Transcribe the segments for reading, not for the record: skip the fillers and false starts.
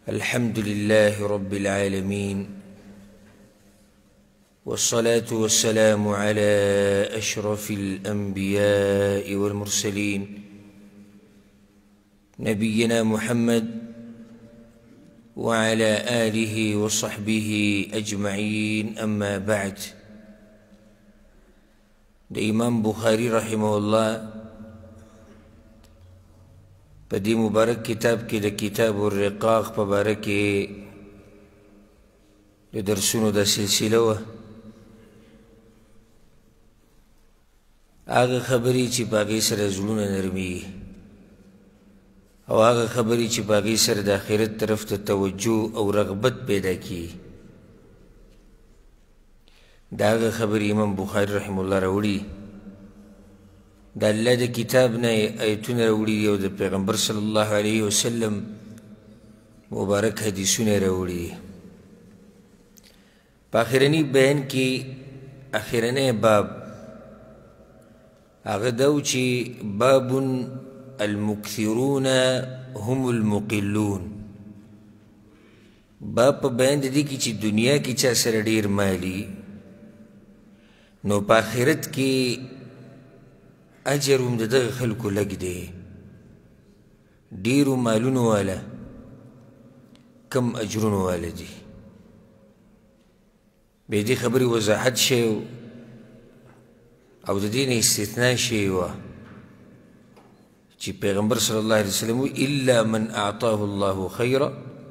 الحمد لله رب العالمين، والصلاة والسلام على أشرف الأنبياء والمرسلين نبينا محمد وعلى آله وصحبه أجمعين. أما بعد، امام بخاري رحمه الله په دې مبارک کتاب کې د کتاب الرقاق په باره کې د درسونو د سلسله وه. هغه خبرې چې په هغې سره زړونه نرمېږي او هغه خبرې چې په هغې سره د آخرت طرف ته توجه او رغبت پیدا کیږي، د هغه خبرې امام بخاري رحمه الله راوړي. د الله د کتاب نه آیتونه راوړي او د پیغمبر صلی الله علیه وسلم مبارک حدیثونه راوړي. په آخرني بیان کې آخرنی باب هغه دا و چې باب المکثرون هم المقلون. باب په بیان د دې کې چې دنیا کې چا سره ډېر مالي نو په آخرت کې اجر هم د دغه خلکو لږ دی. ډېرو مالونو والا کم اجرونو والا دي. بیا دې خبرې وضاحت شوی او د دې نه استثناء شوی وه چې پیغمبر صلی الله علیه وسلم الا من اعطاه الله خیرا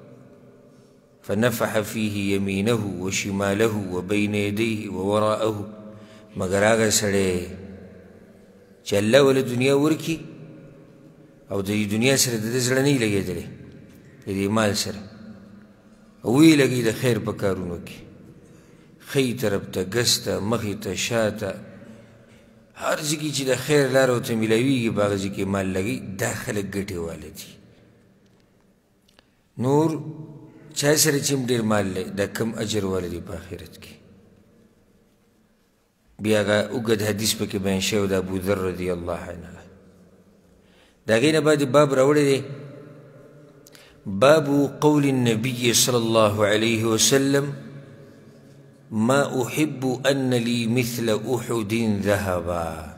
فنفح فيه يمينه وشماله وبين يديه ووراءه، مگر هغه سړی چې الله وله دنیا ورکي او د دې دنیا سره د ده زړه نه وي لګېدلی، د دې مال سره او ویې لګوي د خیر په کارونو کې، ښي طرف ته، ګس ته، مخې ته، شاته، هر ځای کې چې د خیر لاره ورته میلاویږي په هغه ځای کې مال لګوي. دا خلک ګټې واله دي. نور چا سره چې هم ډېر مال دی دا کم اجر واله دي په آخرت کې. بیا هغه اوږد حدیث پکې بیان شوی د ابوذر رضی الله عنه. د هغې نه بعد باب راوړی دی باب قول النبي صلی الله علیه وسلم ما احب ان لي مثل احد ذهبا.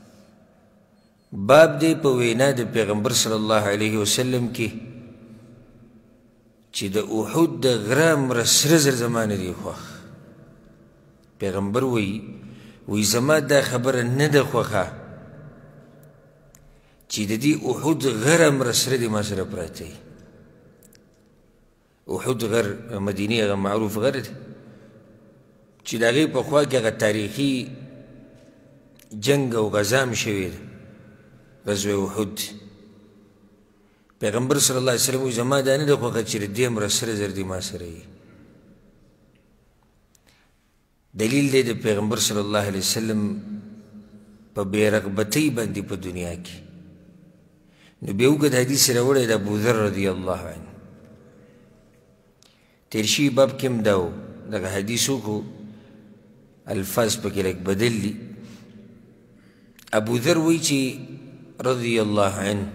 باب دی په وینا د پیغمبر صلی الله علیه وسلم کې چې د احد د غره مره سره زر زما نه دي خوښ. پیغمبر وی زما دا خبره نه ده خوښه چې د دې احد غره مره سره دي ما سره پراته وي. احد غر مدینې هغه معروف غر دی چې د هغې په خوا کې هغه تاریخي جنګ او غزا هم شوې ده، غزوه احد. پیغمبر صلی الله علیه وسلم وایي زما دا نه ده خوښه چې د دې مره سره زر دي ما سره وي. دلیل دی د پیغمبر صلی الله علیه وسلم په بې رغبتۍ باندې په دنیا کې. نو بیا اوږد حدیث راوړی د ابوذر رضی الله عنه. تېر شوي باب کې هم دا و، دغه حدیث وکړو، الفاظ پکې لږ بدل دي. ابوذر وایي چې رضی الله عنه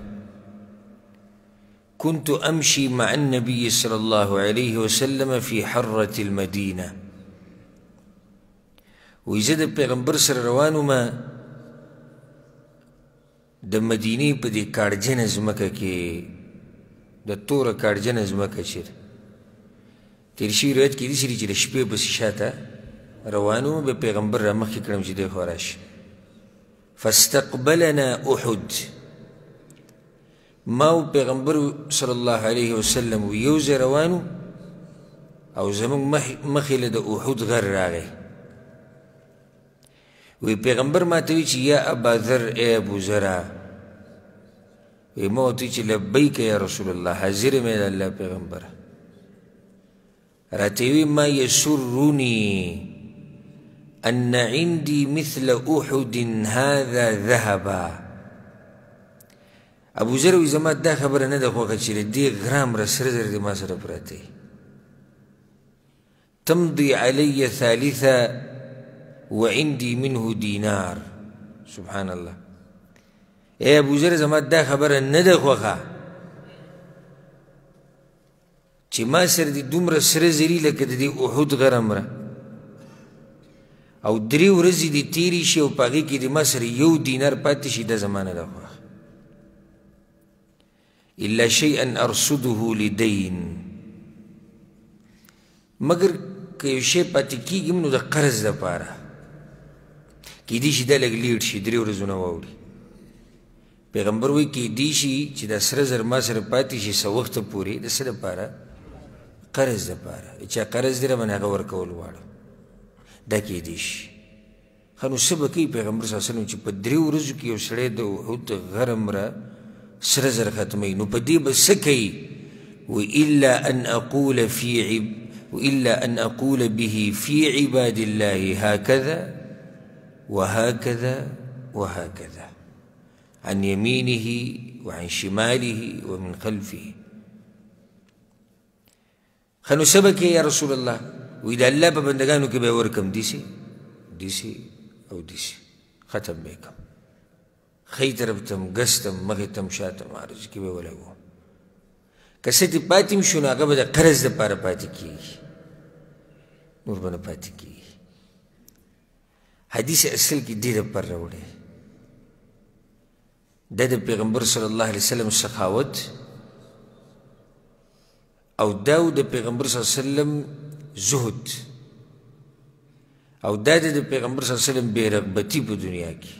كنت أمشي مع النبي صلى الله عليه وسلم في حرة المدينة. وی زه د پیغمبر سره روان ومه د مدینې په دې کاړجنه ځمکه کې، د توره کاړجنه ځمکه چې تېر شوي روایت کې داسې دي چې د شپې پسې شاته روان وم، بیا پیغمبر را مخکې کړم چې دی خوا راشي. فاستقبلنا احد. ما و پیغمبر صلی الله علیه وسلم یو ځای روان و او زموږ مخې له د احد غر راغی. وی پیغمبر ما ته وی چې یا ابا ذر ای ابو ذره. وی ما ورته چې لبیک یا رسول الله، حاضر یم د الله پیغمبره. راته وی ما یسرني ان عندي مثل احد هذا ذهبا. ابو ذر وی زما دا خبره نه ده خوښه چې د دې غره مره سره زر دي ما سره پراته وي. تمضي علی ثالثه وعندي منه دینار. سبحان الله. اے ابو ذر زما دا خبره نه ده خوښه چې ما سره دې دومره سره زري لکه د دې احد غر امره او 3 ورځې دې تېرې شي او په هغې کې د ما سره 1 دینار پاتې شي دا زما نه ده خوښ الا شیئا ارصده لدین مګر که یو شی پاتې کېږي نو د قرض دپاره کیدای شي دا لږ لیټ شي 3 ورځونه واوړي پیغمبر وایي کیدای شي چې دا سره زر ما سره پاتې شي څه وخته پورې د څه دپاره قرض دپاره چا قرض دی راباندې هغه ورکول غواړم دا کیدای شي ښه نو څه به کوي پیغمبر صلی الله علیه وسلم چې په 3 ورځو کې یو سړی د احد غر امره سره زر ختموي نو په دې به څه کوي وإلا أن أقول به في عباد الله هكذا وهكذا وهكذا عن يمينه وعن شماله ومن خلفه خنو سبك يا رسول الله وإذا الله ببندگانو کې به ورکم دیسی او دیسی ختم بیکم خی طرف تم گستم مخی تم شاتم عرض کې به ولګو که څه دې پاتې م شو نو هغه به د قرض دپاره پاتې کېږي نور به نه پاتې کېږي حدیث اصل کې دې دپاره راوړی دا د پیغمبر صلی الله علیه وسلم سخاوت او دا د پیغمبر صلی الله علیه وسلم زهد او دا د پیغمبر صلی الله علیه وسلم بې رغبتي په دنیا کې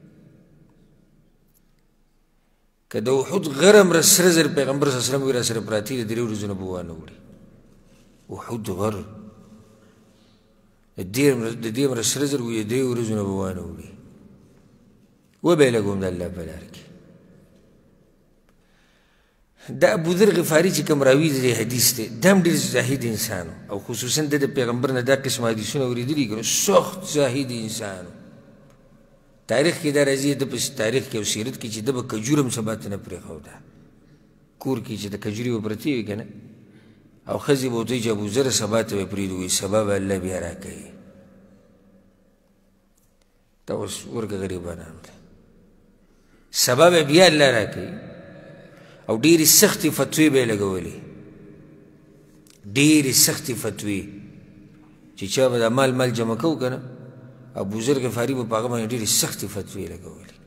که د احد غر امره سره زر پیغمبر صلی الله علیه وسلم وي را سره پراتې د 3 ورځو نه به وانه وړي احد غر د دې امره سره زر وي د 3 ورځو نه به وانه وړي وبه یې لګوم د الله په لار کې دا ابوذر غفاري چې کوم راوي د دې حدیث دی دا هم ډېر زاهد انسان او خصوصا د پیغمبر نه دا قسم حدیثونه اورېدلي که نو سخت زاهد انسان تاریخ کې دا راځي د په تاریخ کې او سیرت کې چې د به کجور هم سبا ته نه پرېښوده کور کې چې د کجورې به پرتې وي که نه او ښځې به ورته وایي چې ابوذر سبا ته به پرېږدو وایي سبا به الله بیا راکوي دا اوس ورکه غریبانانو ته سبا به بیا الله راکوي او ډېرې سختې فتوې به یې لګولې ډېرې سختې فتوې چې چا به دا مال جمع کوو که نه ابوذر غفاري به په هغه باندې ډېرې سختې فتوې لګولې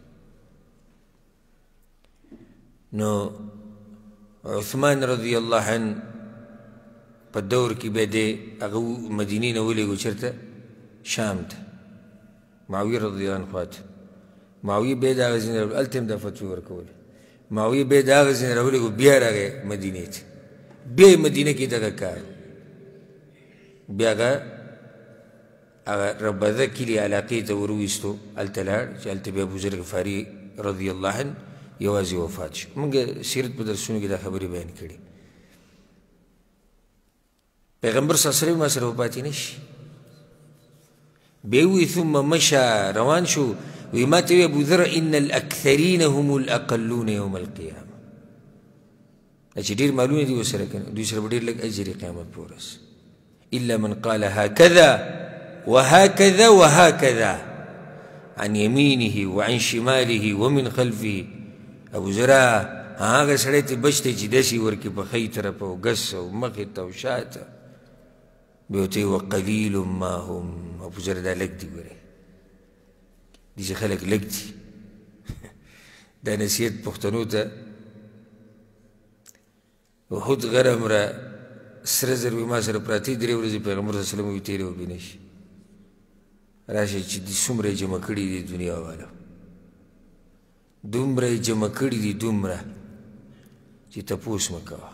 نو عثمان رضی الله عنه په دور کې به دی هغه مدینې نه ولېږو چېرته شام ته معاویه رضی الله عنه خواته معاویه به یې د هغه ځینې هلته هم دا فتوې ورکولې معاویه به یې د هغه ځینې راولېږو بیا راغی مدینې ته بیا یې مدینه کې دغه کار بیا هغه ربذه کلي علاقې ته ور وویستو هلته لاړ چې هلته بیا ابوذر غفاري رضی الله عنه یوازې وفات شو موږ سیرت په درسونو کې دا خبرې بیان کړي پیغمبر صلی الله علیه وسلم ما سره وپاتې نه شي بیا وی ثم مشى روان شو وی ما ته وی ابوذر ان الاکثرین هم الاقلون یوم القیامه چې ډېر مالونه دي ورسره که نه دوی سره به ډېر لږ اجر قیامت په ورځ الا من قال هكذا وهكذا وهكذا عن يمينه وعن شماله ومن خلفه ابوذر هغه سړی ته بچ دی چې داسې ورکړي په ښی طرف او ګس او مخې ته او شاته بیا ورته وقلیل ما هم ابوذر دا لږ دي ګورې داسې خلک لږ دي دا نصیحت پښتنو ته احد غر امره سره زر وي ما سره پراتې 3 ورځې پیغمبر صلی الله علیه وسلم وي تېرې وبې نه شي راشي چې څومره یې جمع کړي دي دنیا والا دومره یې جمع کړي دي دومره چې تپوس مه کوه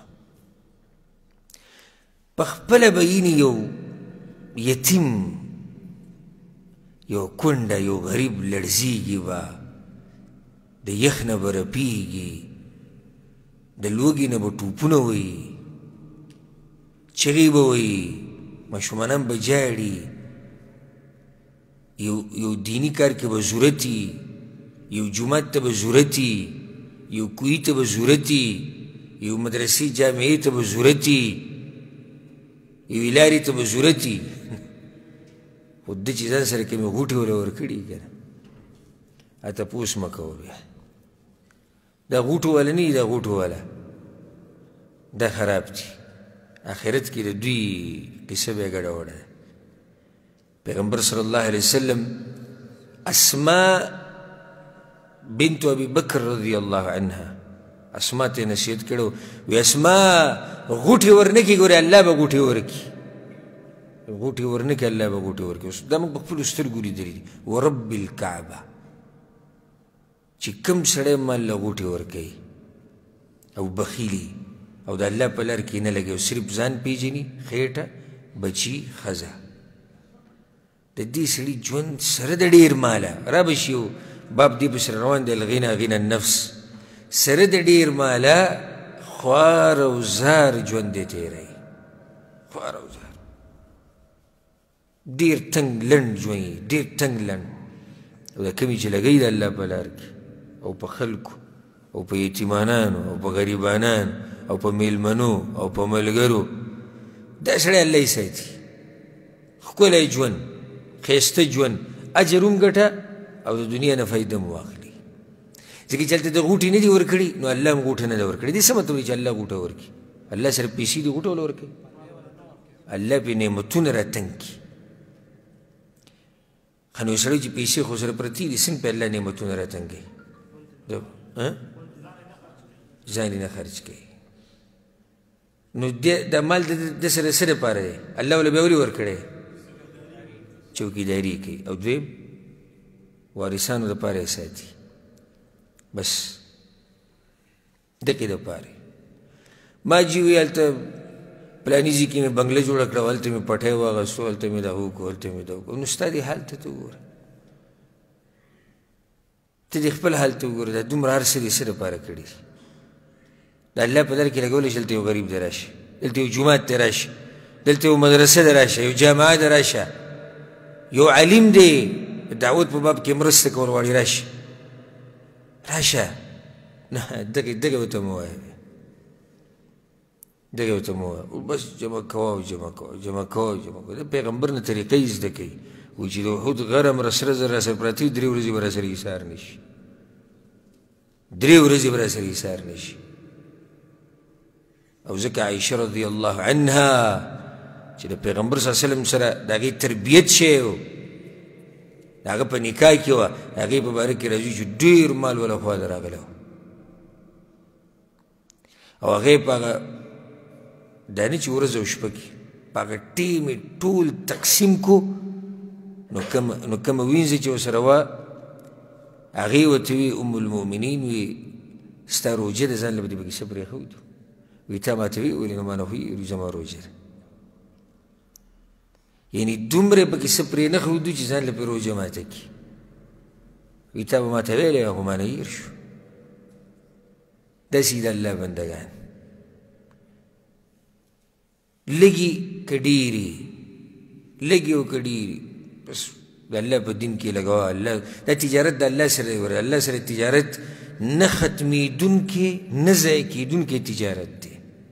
په خپله به یعنې یو یتیم یو کونډه یو غریب لړزیږي به د یخ نه به رپیږي د لوږې نه به ټوپونه وایي چغې به وایي ماشومانان به جاړي یو دینی کار کې به ضرورت وي یو جومات ته به ضرورت وي یو کوهي ته به ضرورت وي یو مدرسې جامعې ته به ضرورت وي یو لارې ته به ضرورت وي خو ده چې ځان سره کومې غوټې وله ورکړي که نه تپوس مه کوه بیا دا غوټو والا نه وي دا غوټو والا دا خراب دي آخرت کې د دوی قصه به یې ګډوډه ده. پیغمبر صلی الله علیه وسلم اسماء بنت ابي بکر رضی الله عنها اسماء ته نصیحت کړو وی اسماء غوټې ورنکي ګورې الله به غوټې ورکي غوټې ورنکي الله به غوټې ورکي. اوس دا موږ په خپلو سترګو لیدلي دي. ورب الکعبه چې کوم سړی مال له غوټې ورکوي او بخیلي او د الله په لار کې نه لګي او صرف ځان پیژني خېټه بچي ښځه د دې سړي ژوند سره د ډېر ماله را به شي باب دې پسې روان دی الغنى غنى النفس سره د ډېر ماله خوار او زار ژوند دی تېروي خوار او زار ډېر تنګ لنډ ژوند ډېر تنګ لنډ او د کمې چې لګوي د الله په لار کې او په خلکو او په یتیمانانو او په غریبانانو او په میلمنو او په ملګرو دا سړی الله یې ساتي ښکلی ژوند ښایسته ژوند اجر هم ګټه او د دنیا نه فایده هم واخلي ځکه چې هلته د غوټې نه دي ورکړي نو الله هم غوټه نه ده ورکړې دې څه مطلب دی چې الله غوټه ورکړي الله سره پیسې دي غوټه وله ورکوي الله پرې نعمتونه راتنګ کړي ښه نو سړی چې پیسې خو سره پرتې دي څنګه په الله نعمتونه راتنګوي ځان یې نه خرج کوي نو دا مال د سره څه دپاره دی الله وله بیا ولې ورکړی چوکیداري کوي او دویم وارثانو دپاره یې ساتي بس دقې دپاره ما جي وي هلته پلاني ځای کې مې بنګله جوړه کړه هلته مې پټی واغېستو هلته مې دا وکړو هلته مې دا وکړو نو ستا دې حال ته وګوره ته دې خپل حال ته وګوره دا دومره هر څه دې څه دپاره کړي د الله په لار کې لګولی شي دلته یو غریب دی راشه دلته یو جومات دی راشه دلته یو مدرسه دی راشه یو جامعه دی راشه یو علیم دی دعوت په باب کې مرسته کول غواړي راشه راشه نه دغه ورته مه وایه دغه ورته مه وایه بس جمع کوه او جمع کوه جمع کوه او جمع کوه د پیغمبر نه طریقه یې زده کوي وایي چې د احد غره مره سره زر راسره پراته وي 3 ورځې به راسره ایثار نه شي 3 ورځې به راسره ایثار نه شي او ځکه عایشه رضی الله عنها چې د پیغمبر صلی الله علیه وسلم سره د هغې تربیت شوی و د هغه په نکاح کې وه د هغې په باره کې راځي چې ډېر مال وله خوا ته راغلی و او هغې په هغه دا نه چې ورځ او شپه کې په هغه ټیم یې ټول تقسیم کو نو کومه وینځه چې ورسره وه هغې ورته وي ام المؤمنین وي ستا روژه د ځان له به دې پکې څه پرېښودو وی تا ما ته وی ویلې نو ما نه خو زما روژه ده یعنې دومره پکې څه پرې نه ښودو چې ځان له پرې روژه ماته کړي وی تا به ما ته ویلې خو ما نه هېر شو داسې د الله بندګان لږي که ډېرې لږې او که ډېرې بس د الله په دین کې لګوه الله دا تجارت د الله سره دی ورې الله سره تجارت نه ختمېدونکې نه ضایع کېدونکې تجارت دی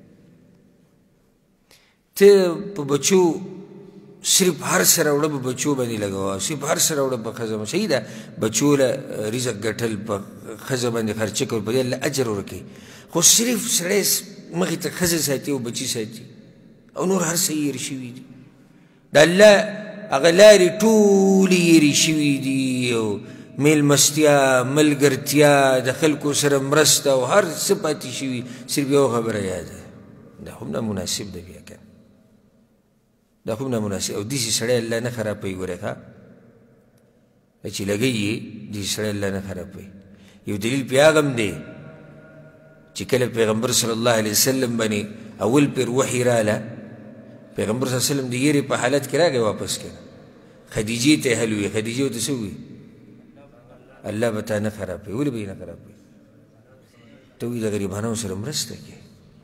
ته په بچو صرف هر سره وړه په بچو باندې لګوه صرف هر سره وړه په ښځه باندې صحیح ده بچو له رزق ګټل په ښځه باندې خرچه کول په دې الله اجر ورکوي خو صرف سړی مخې ته ښځه ساتي او بچي ساتي او نور هر څه هېر شوي دي د الله هغه لارې ټولې هېرې شوي دي او میلمستیا ملګرتیا د خلکو سره مرسته او هر څه پاتې شوي صرف یو خبره یاده دا خو نامناسب ده بیا که دا خو نامناسب او داسې سړی الله نه خرابوي ګورې ښه دا چې لګوي یې داسې سړی الله نه خرابوي یو دلیل پې هغه هم دی چې کله پیغمبر صلی الله علیه وسلم باندې اول پیر وحي راله پیغمبر صلی الله علیه وسلم د یېرې په حالت کې راغی واپس کړه خدیجې ته یې حل وي خدیجې ورته څه ووي الله به تا نه خرابوي ولې به یې نه خرابوي ته وایي د غریبانو سره مرسته کوي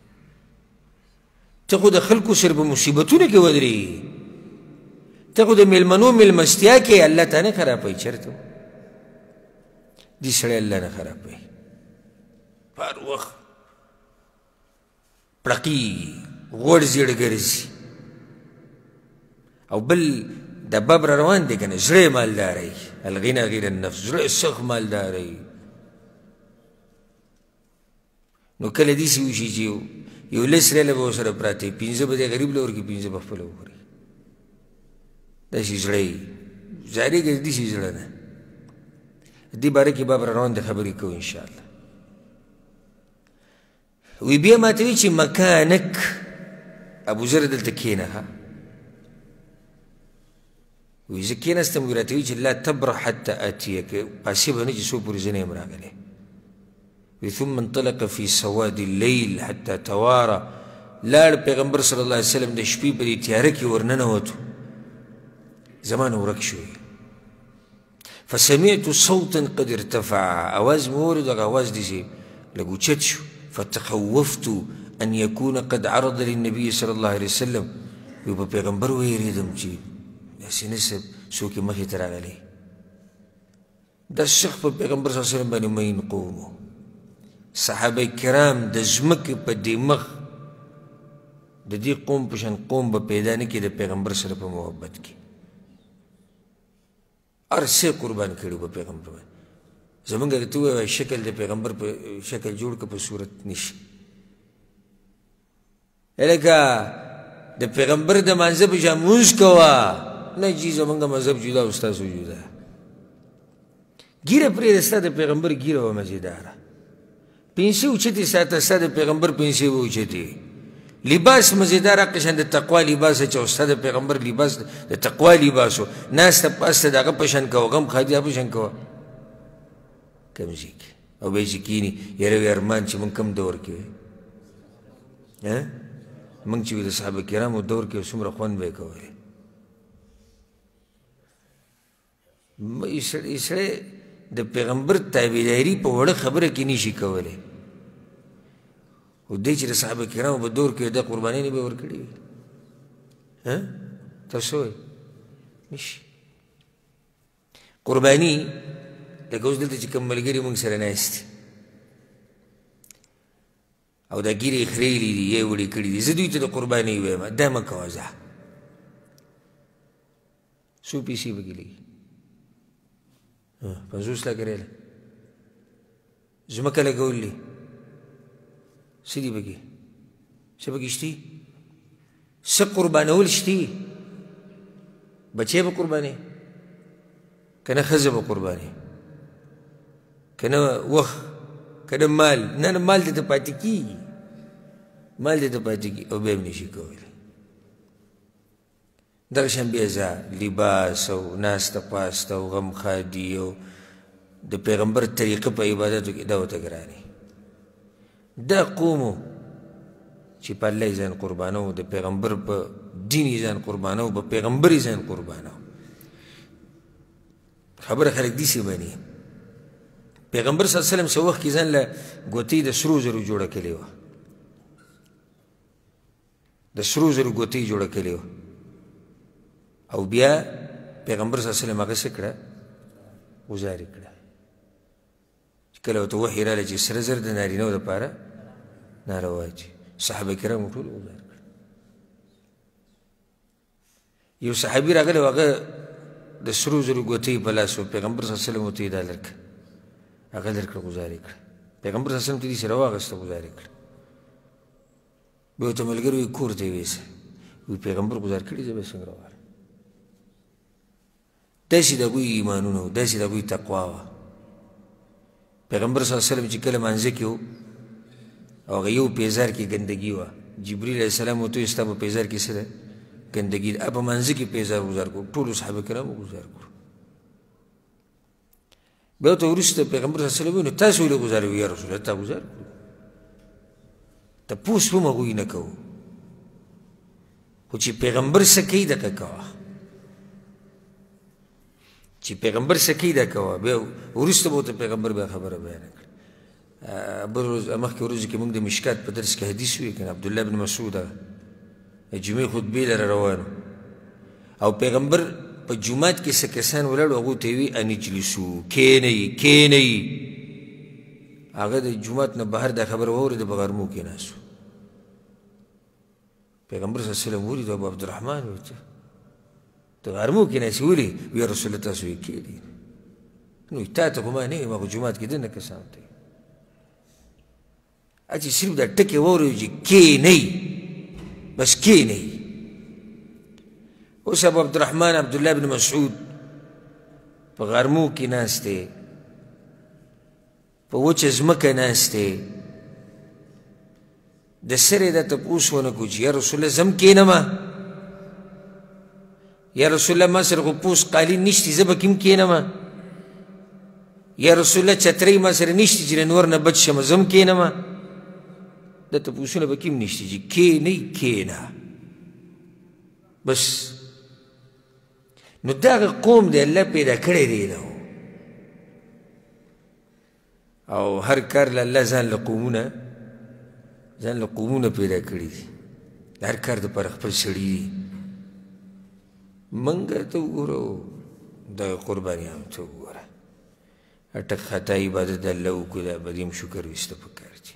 ته خو د خلکو سره په مصیبتونو کې ودرېږي ته خو د میلمنو میلمستیا کې الله تا نه خرابوي چېرته دې سړی الله نه خرابوي هر وخت پړقېږي غوړ زیړ ګرځي او بل دا باب را روان دی که نه زړه یې مالداری الغنى غیر النفس زړه یې سخت مالداری نو کله داسې وشي چې یو لس ریاله به ورسره پراته وي، 5 به دې غریب له ورکړي، 5 به خپله وخوري. داسې زړه یې ظاهرېږي داسې زړه نه. دې باره کې باب را روان دی، خبرې کوو انشاءالله. وی بیا ماته وی چې مکانک ابوذر دلته کښېنه ها. وی زه کښېناستم، وی راته وی چې لا تبرح حتى آتیک، پاسې به نه چې څو پورې زه نه یم راغلی. وی ثم انطلق في سواد الليل حتى توارى، لاړ پیغمبر صلی الله علیه وسلم د شپې په دې تیاره کې ورننوتو، زما نه ورک شوی. فسمعت صوتا قد ارتفع، اواز مې واورېد، هغه اواز داسې لږ اوچت شو. فتخوفت ان يكون قد عرض للنبي صلى الله عليه وسلم، وی په پیغمبر ویرېدم چې داسې نه څوک یې مخې ته راغلی. دا شخص په پیغمبر صلی الله علیه وسلم باندې مین قوم و. صحابه کرام د ځمکې په دې مخ د دې قوم په شان قوم به پیدا نه کړي د پیغمبر سره په محبت کې. هر څه قربان کړي به پیغمبر باندې. زمونږ که ته ووایې شکل د پیغمبر په شکل جوړ که په صورت نشي. لکه د پیغمبر د مانځه په شان مونځ کوه، نه جي زمونږ مذهب جدا او ستاسو جدا. ګیره پرېږده، ستا د پیغمبر ګیره وه مزېداره. پنسې اوچتې ساته، ستا د پیغمبر پنسې به اوچتې. لباس مزیدار قشن د تقوا لباس چې استاد پیغمبر لباس د تقوا لباسو، ناسته پاسته دغه پشن کوه، غم خادیا پشن کوه کمزي کې. او به چې کیني یاره وی ارمان چې مونږ کم دور کې مونږ چې د صحابه کرامو دور کې څومره خوند به یې کولی. سړی د پیغمبر تابعداري په وړه خبره کې نشي کولی. او دی چې د صحابه کرامو په دور کې د قربانۍ نه به ورکړي وي، تاسو وایئ نشي. قرباني لکه اوس دلته چې کوم ملګري مونږ سره ناست دي او دا ګیرې یې خریلي دي یا یې وړې کړي دي، زه دوی ته د قربانۍ وایم دا مه کوه ځه. څو پیسې پکې لګي؟ 50 لکه ریاله. ځمکه لګول دي، څه دي پکې؟ څه پکې شتي؟ څه قربانول شتي؟ بچی به قربانې که نه ښځه به قربانې که نه وخت که نه مال. نه مال دې ته پاتې کېږي، مال دې ته پاتې کېږي او بیا هم نشي کولی. دغه شان بیا ځه لباس او ناسته پاسته او غم خادي او د پیغمبر طریقه په عبادتو کې دا ورته ګرانې. دا قومو چې په الله یې ځان قربانو، د پیغمبر په دین یې ځان قربانو، په پیغمبر یې ځان قربانو. خبره خلک داسې مني. پیغمبر صلی الله علیه وسلم څه وخت کې ځان له ګوتې د سرو زرو جوړه کړې وه، د سرو زرو ګوتې جوړه کړې وه. او بیا پیغمبر صلی الله علیه وسلم هغه څه کړه؟ ګزارې کړه. چې کله ورته وحي راغله چې سره زر د نارینهو دپاره ناروا دي، صحابه کرامو ټول ګزار کړه. یو صحابي راغلی و، هغه د سرو زرو ګوتې په لاس و، پیغمبر صلی الله علیه وسلم ورته یې دا لرکړه، هغه لرکړه ګزارې کړه. پیغمبر صلی الله علیه وسلم ته دې سره واخېسته ګزارې کړه. بیا ورته ملګري وایي کور ته یې ویسه، وایي پیغمبر ګزار کړي زه به یې څنګه راوړم. داسې د هغوی ایمانونه و، داسې د هغوی تقوا وه. پیغمبر صلی الله علیه وسلم چې کله مانځه کې و او هغه یو پیزار کې ګندګي وه، جبریل علیه السلام ورته وایي ستا په پیزار کې څه ده؟ ګندګي ده. په مانځه کې پیزار ګزار کړو، ټولو صحابه کرامو ګزار کړو. بیا ورته وروسته پیغمبر صلی الله علیه وسلم وایي نو تاسو ولې ګزار وایي؟ یا رسول الله تا ګزار کړو. تپوس هم هغوی نه کوو، خو چې پیغمبر څه کوي دغه کوه، چې پیغمبر څه کوي دا کوه. بیا وروسته به ورته پیغمبر بیا خبره بیانه کړه. بل ورځ مخکې ورځو کې موږ د مشکات په درس کې حدیث وایي که نه، عبدالله بن مسعود جمعې خطبې لره روان او پیغمبر په جومات کې څه کسان ولاړو، هغو ته یې وي ان اجلسو، کښېنئ کښېنئ. هغه د جومات نه بهر دا خبره واورېده، په غرمو کښېناستو. پیغمبر صلی الله علیه وسلم ولید، ابو عبدالرحمن ورته ته غرمو کښېناستې ولې؟ وی رسول الله تاسو یې کښېنئ. نو تا ته خو ما نه یم، هغه جومات کې دننه کسانو ته چې صرف دا ټکې واورئ چې کښېنئ بس کښېنئ. اوس ابو عبدالرحمن عبدالله بن مسعود په غرمو کې ناست دی، په وچه ځمکه ناست دی، د سر یې دا تپوس ونه کړو چې یا رسول الله زه هم کښېنمه، یا رسول الله ما سره خو پوس قالین نشتي زه به کې هم کښېنمه، یا رسول الله چترۍ ما سره نشتي چې نور نه بچ شمه زه هم کښېنمه. دا تپوسونه به کې هم نشتي چې کښېنئ کښېنه بس. نو دغه قوم دی الله پیدا کړی دی نو، او هر کار له الله ځان له قومونه پیدا کړي دي، د هر کار دپاره خپل سړي دي. منګه ته وګوره، دغه قربانیانو ته وګوره، اټک خطا عبادت د الله وکړو، دا به دې هم شکر ویسته پکار دي.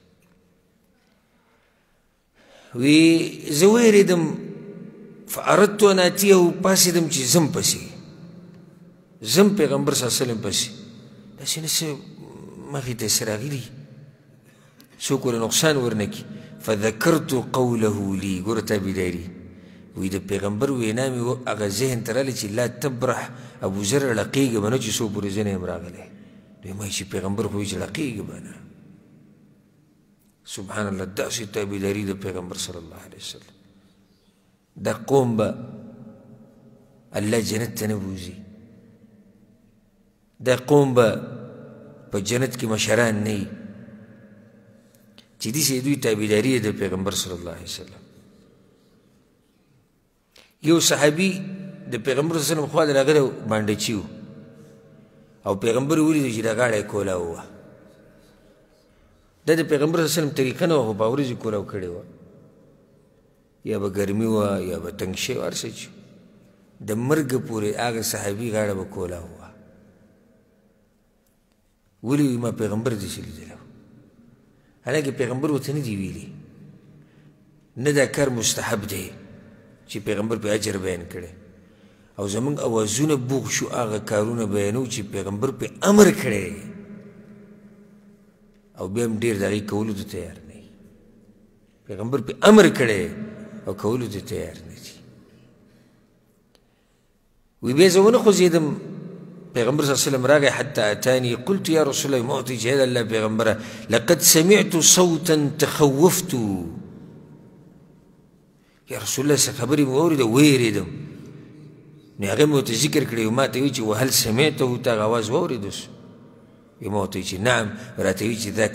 وی زه ویرېدم فاردت ان اتیه، پاسېدم چې زم پسې زم پیغمبر صلی الله علیه وسلم پسې، داسې نه څه مخې ته څه راغلي څوک ورله نقصان ورنه کړي. فذکرت قوله لي، ګوره تابعداري، وی د پیغمبر وینا مې هغه ذهن ته راغلی چې لا تبرح ابوذر ړقېږه به نه چې څو پورې زه نه یم راغلی. دوی ما چې پیغمبر خو وایي چې ړقېږه به نه. سبحان الله، داسې تابعداري د پیغمبر صلی الله علیه وسلم. دا قوم به الله جنت ته نه بوځي، دا قوم به په جنت کې مشران نه وي چې داسې دوی تابعداري د پیغمبر صلی الله علیه وسلم. یو صحابي د پیغمبر صلی الله علیه وسلم خوا د راغلی بانډچي و، او پیغمبر ولیدو چې دا غاړه یې کولاو وه. دا د پیغمبر صلی الله علیه وسلم طریقه نه وه، خو په ورځې کولاو کړې وه، یا به ګرمي وه یا به تنګ شوی هر څه چې د مرګه پورې هغه صحابي غاړه به کولاو وه. ولې وي ما پیغمبر داسې لیدلی و، حالانکې پیغمبر ورته نه دي ویلي، نه دا کار مستحب دی چې پیغمبر په اجر بیان کړی، او زمونږ اوازونه بوغ شو هغه کارونه بیانو چې پیغمبر په امر کړی، او بیا هم ډېر د هغې کولو ته تیار نه وي. پیغمبر په امر کړی او کولو ته تیار نه دي. وی بیا زه ونه خوځېدم، پیغمبر صلی الله علیه وسلم راغی حتی اتانی، قلت یا رسول الله، ما ورته چې هی الله پیغمبره لقد سمعت صوتا تخوفت، یا رسول الله څه خبرې مې واورېده ویرېدم. نو هغې مې ورته ذکر کړی، ما ته وایي چې وهل سمعته، تا هغه اواز واورېدوس؟ وی ما ورته وایي چې نعم، راته وایي چې ذاک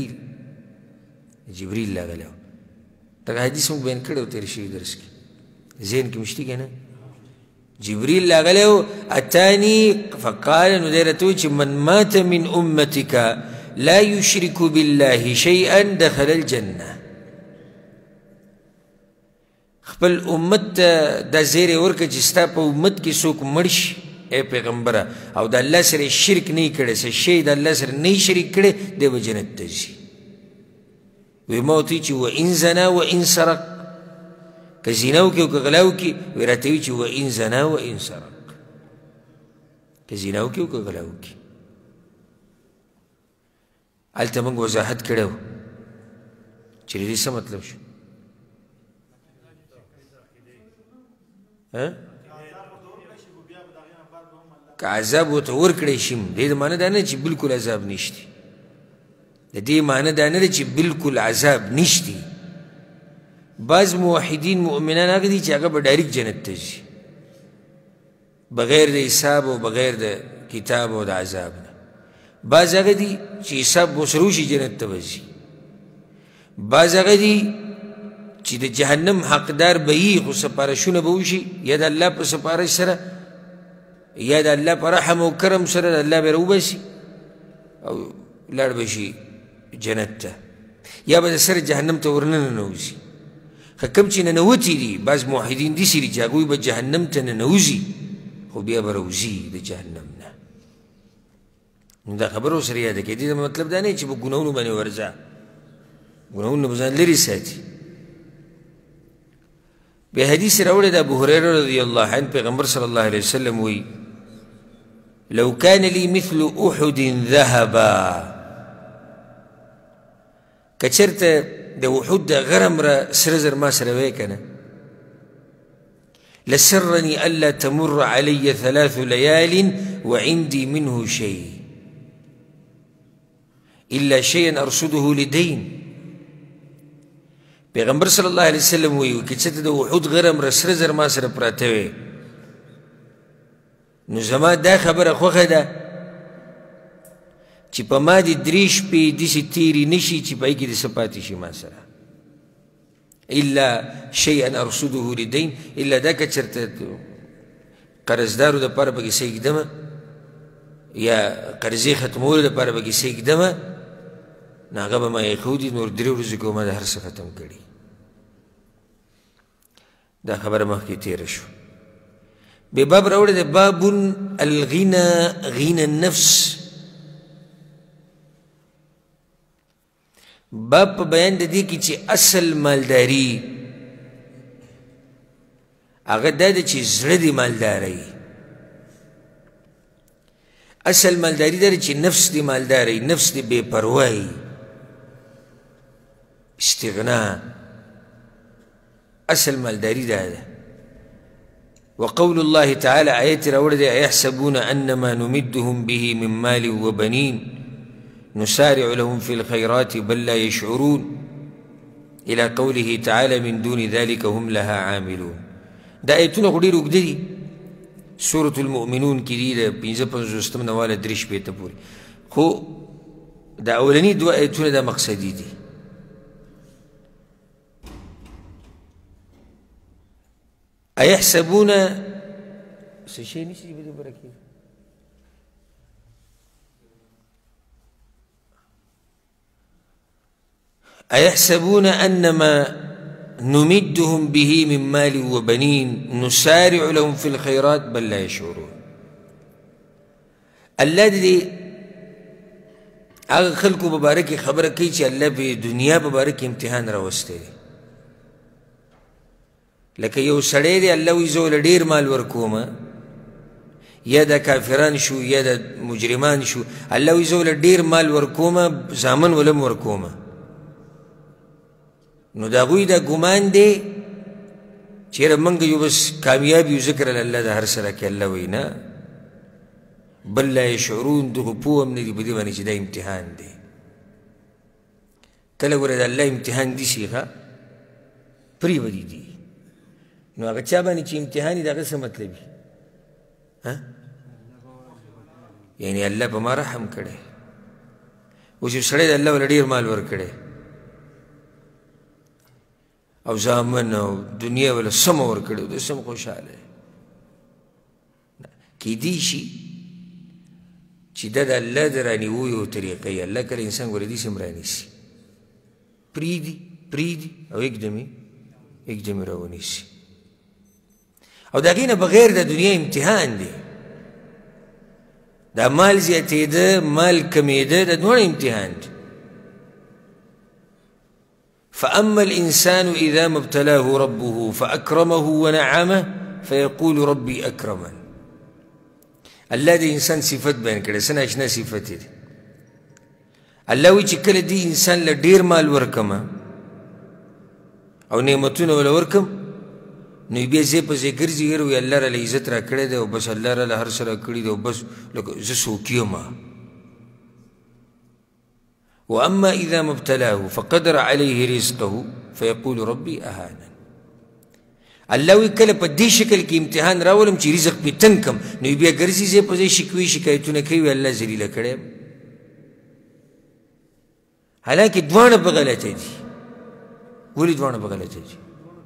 جبریل راغلی و. دغه حدیث موږ بیان کړی و تېر شوي درس کې، ذهن کې مې شتي که نه؟ جبریل راغلی و، اتانی فقال، نو دی راته وایي چې من مات من امتک لا یشرک بالله شیئا دخل الجنه. خپل امت ته دا زیری ورکړه چې ستا په امت کې څوک مړ شي ای پیغمبره، او د الله سره شرک نه یې کړی، څه شی د الله سره نه یې شریک کړی، دی به جنت ته ځي. وی ما ورته وایي چې وان زنا وان سرق، که زنا وکړي او که غلا وکړي، وی راته وایي چې وان زنا وان سرق، که زنا وکړي او که غلا وکړي. هلته موږ وضاحت کړی و چې د دې څه مطلب شو. که عذاب ورته ورکړی شي، د دې معنی دا نه چې بلکل عذاب نشتی، د دې معنی دا نه ده چې بلکل عذاب نشتی. بعض موحدین مؤمنان هغه دي چې هغه به ډایرکټ جنت ته ځي بغیر د حساب او بغیر د کتاب او د عذاب نه. بعض هغه دي چې حساب به ورسره وشي جنت ته به ځي. بعض هغه دي چې د جهنم حقدار به وي، خو سپارښونه به وشي یا د الله په سپارش سره یا د الله په رحم او کرم سره، د الله به راوباسي او لاړ به شي جنت ته، یا به د سره جهنم ته ورننوځي. خو کوم چې ننوتي دي، بعض موحدین داسې دي چې هغوی به جهنم ته ننوځي، خو بیا به راوځي د جهنم نه. نو دا خبره ورسره یاده کړئ. دې مطلب دا نه چې په ګناهونو باندې ورځه، ګناهونه به ځان لرې ساتي. بیا حدیث راوړی د ابو هریره رضی الله عنه، پیغمبر صلی الله علیه وسلم وایي لو كان لي مثل احد ذهبا که چېرته د وحود د غرم را سره زر ما سره وی که نه لسرني ألا تمر علي 3 ليال وعندي منه شيء إلا شيئا أرصده لدين. پیغمبر صلی الله علیه وسلم وی که چېرته د وحود غرم را سره زر ما سره پراته وی نو زما دا خبره خوښه ده چې په ما دې 3 شپې داسې تېرې نه شي چې په هغې کې دې څه پاتې شي ما سره الا شیئا ارصده لدین الا دا که چېرته قرضدارو دپاره پکې څه ږدمه یا قرضې ختمولو دپاره پکې څه ږدمه نو هغه به ما ایښودي نور 3 ورځو کې به ما د هر څه ختم کړي. دا خبره مخکې تېره شو. بې باب راوړی دی باب الغنى غنى النفس. باب په بیان د دې کې چې اصل مالداري هغه دا ده چې زړه دې مالداری اصل مالداري دا ده چې نفس دې مالداری نفس دې بې پروایي استغنا اصل مالداري دا ده. وقول الله تعالى آيات راوړی دی أيحسبون أنما نمدهم به من مال وبنين نسارع لهم في الخيرات بل لا يشعرون إلى قوله تعالى من دون ذلك هم لها عاملون. دا آیتونه خو ډېر اوږده دي سورة المؤمنون کې دي د 55 نه واله 3 شپېته پورې خو دا اولني 2 آیتونه دا مقصدي دي. أيحسبون څه شی نشي په دې باره کې أيحسبون أنما نمدهم به من مال وبنين نسارع لهم في الخيرات بل لا يشعرون. الله دې هغه خلکو په باره کې خبره کوي چې الله په دنیا په باره کې امتحان راوستی دی. لکه یو سړی دی الله وایي زه ورله ډېر مال ورکومه یا د کافران شو یا د مجرمان شو الله وایي زه ورله ډېر مال ورکومه زامن ولم ورکومه نو د هغوی دا ګمان دی چېرې موږ یو بس کامیاب یو ذکر الله د هر سره کې الله وایي نه بل لا یشعرون دغه پوه هم نه دي په دې باندې چې دا امتحان دی. کله ګوره د الله امتحان دي شي ښه پرېږدي دي نو هغه چا باندې چې امتحان وي د هغه څه مطلب وي یعنې الله په ما رحم کړی اوس یو سړی د الله ورله ډېر مال ورکړی او زامن او دنیا ورله سمه ورکړې او د سم خوشحاله کیدی شي چې دا د الله د رانیویو طریقه یې الله کله انسان ګوره داسې هم رانیسي پرېږدي او یکدم یې راونیسي او د هغې نه بغیر د دنیا امتحان دی. دا مال زیاتېده مال کمېده دا دواړه امتحان دی. فأما الإنسان إذا ما ابتلاه ربه فأكرمه ونعمه فيقول ربي أكرمن. الله دې انسان صفت بیان کړی څه ناشنا صفت دی. الله وایي چې کله دې انسان له ډېر مال ورکمه او نعمتونه وله ورکم نو بیا ځای په ځای ګرځي یاره وایي الله راله عزت را کړی دی او بس الله راله هر څه را کړي دی او بس لکه زه څوک یم. وأما إذا ما ابتلاه فقدر عليه رزقه فيقول ربي أهانن. الله وی کله په دې شکل کې امتحان راولم چې رزق پې تنګ کم نو بیا ګرځي ځای په ځای شکوي شکایتونه کوي الله ذلیله کړی یم. حالانکې دواړه په غلطه دي. ولې دواړه په غلطه دي؟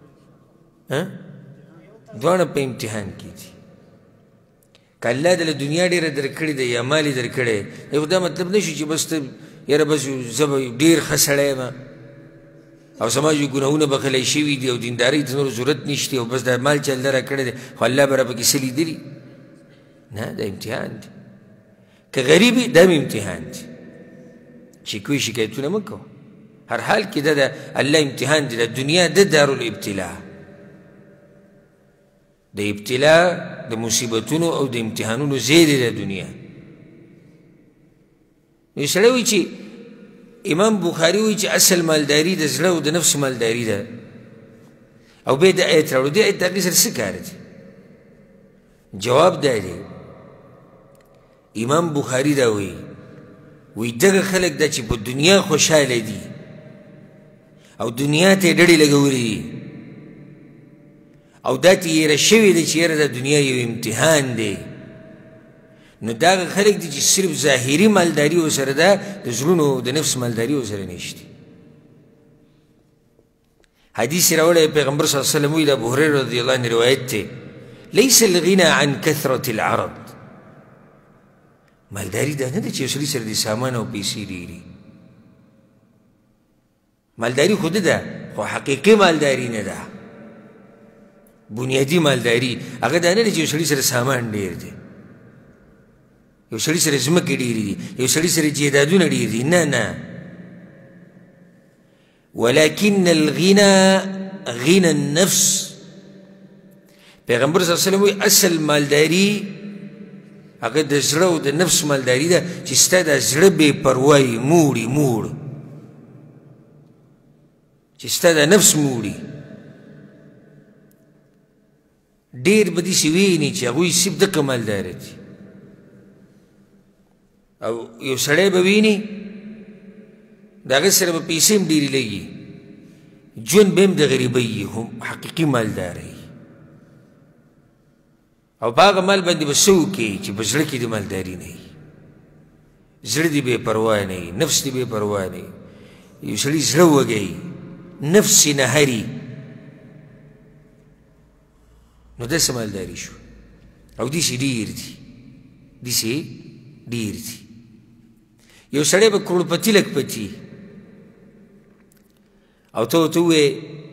دواړه په امتحان کې دي. که الله دله دنیا ډېره درکړې ده یا مال یې درکړی یو دا مطلب نه شي چې بس ته یاره بس زه به ډېر ښه سړی یم او زما چې ګناهونه بخلی شوي دي او دیندارۍ ته نور ضرورت نشته او بس دا مال چې الله را کړی دی خو الله به را پکې څه لیدلي نه دا امتحان دی. که غریب یې دا هم امتحان دی چې کوی شکایتونه مه کوه هر حال کې دا د الله امتحان دی. د دنیا د دارالابتلا د ابتلا د مصیبتونو او د امتحانونو ځای دی د دنیا. نو سړی وایي چې امام بخاري وایي چې اصل مالداري د زړه او د نفس مالداري ده او بیا د آیت راوړو. دې آیت د هغې سره څه کار دی؟ جواب دا دی امام بخاري دا وایي وایي دغه خلک دا چې په دنیا خوشحاله دي او دنیا ته یې ډډې لګولې دي او دا ته یېره شوې ده چې یاره دا دنیا یو امتحان دی، نو دا هغه خلک دي چې صرف ظاهري مالداري ورسره ده، د زړونو د نفس مالداري ورسره نشته. حدیث راوړی پیغمبر صلی الله علیه وسلم وایي د ابوهریره رضی الله عنه روایت دی لیس الغنى عن کثرة العرض. مالداري دا نه ده چې یو سړي سره د سامان او پیسې ډېري، مالداري خو ده خو حقیقي مالداري نه ده، بنیادي مالداري هغه دا نه ده چې یو سړي سره سامان ډېر دی، یو سړي سره ځمکې ډېرې دي، یو سړي سره جیدادونه ډېر دي، نه نه. ولكن الغنى غنى النفس. پیغمبر صلی الله علیه وسلم وایي اصل مالداري هغه د زړه او د نفس مالداري ده چې ستا دا زړه بې پروایي موړي موړ، چې ستا دا نفس موړي. ډېر به داسې ویني چې هغوی صرف دغه مالداره دي او یو سړی به ویني د هغه سره به پیسې هم ډېرې لګي، ژوند به هم د غریبۍ وي، هم حقیقي مالداره وي او په هغه مال باندې به څه وکړي چې په زړه کې د مالداري نه وي، زړه دې بې پروا نه وي، نفس دې بې پروا نه وي. یو سړي زړه وږی نفس یې نهري، نو داسې مالداري شو او داسې ډېر دي، داسې ډېر دي. یو سړی به کروڑپتی لکپتی او ته ورته ووایې